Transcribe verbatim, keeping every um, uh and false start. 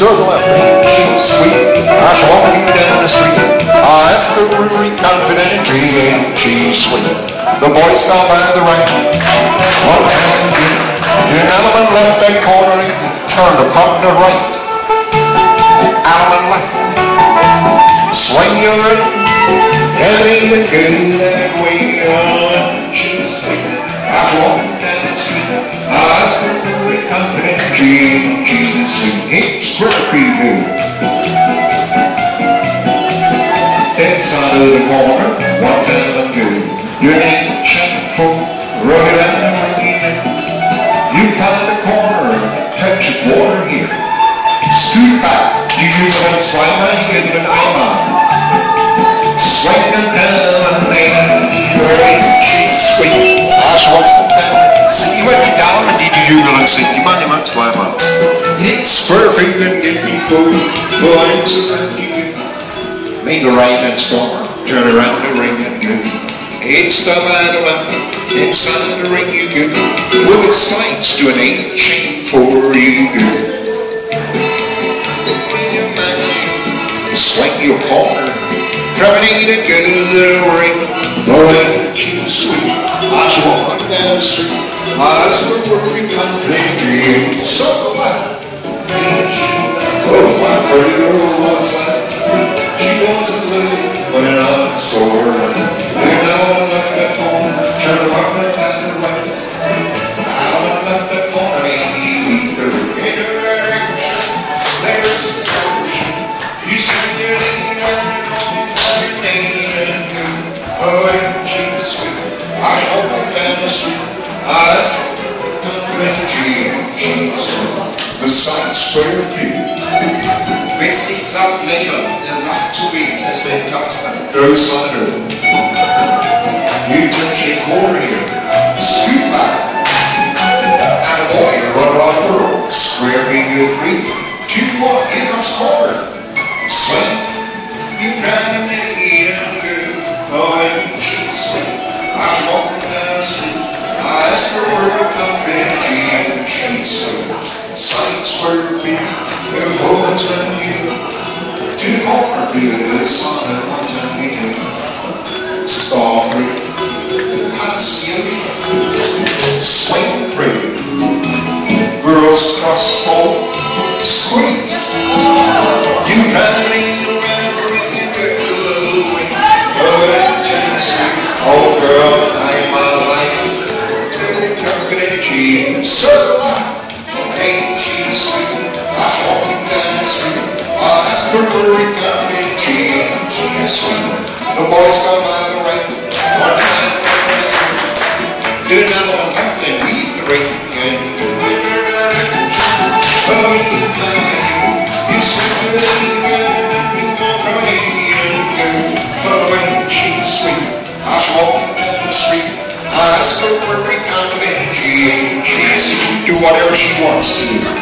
stir the left, ain't she sweet? I was walking down the street. I asked her very confidently, ain't she sweet? The boy stopped by the right. One hand good. Then Alman left that corner and turned a partner right. Alman left. Swing your ring. That ain't a good that way on. She's sweet. I was walking down the street. I asked her very confidently, ain't she sweet? It's square preview. Inside of the corner, one time ago, your name checked for rugged and ringing. You found the corner, touch of water here. Scoot back, do you know slime my head and I'm on? Swing them down, and ain't she sweet? I was walking down. See, you went down and did you know and said, you man, you man, slime on. It's perfect and get me food, boy, I'm so glad you get. Make a right and storm, turn around the ring and go. It's the man of inside the ring you go. With its sights to an ancient for you go. Swing your corner, promenade and go to the ring. Oh, ain't you sweet? I was walking down the street. I was working confidently. So what? Ain't you? Oh, my pretty girl was like. She wasn't living when I saw her run. And now I left that corner, turned around and had the right. Now I left that corner, ain't the direction. There's the ocean. You see your name and all your name and go. Oh, ain't she sweet? I was walking down the street. I was confidently, she's sweet. The sights were few. Mystic love later, the right to be has been constant. Those on earth. You touch a corner here, scoot back. And a boy, run around the world, square finger three. Two, one, here comes corner. Swing, you grab and eat and go. Oh, ain't she sweet? I was walking down the street. I asked her where you come from, and she sweet. Sights were few. The whole time you to the corner, do the sun at one time we do. Star through, past the ocean, swing free. Girls cross fall, squeeze. You driving around, bringing good away. Oh, it's sweet. Oh, girl, I'm my life. Every confidential, so what? Ain't she sweet? I was walking down the street. I asked her where he got me tea. She is sweet. The boys got by the right. One time, do another one left and weave the ring. And oh, you man, you swing the ring and you go from a and go. Oh, ain't she sweet? I was walking down the street. I asked her where he got me tea. She is sweet. Do whatever she wants to do.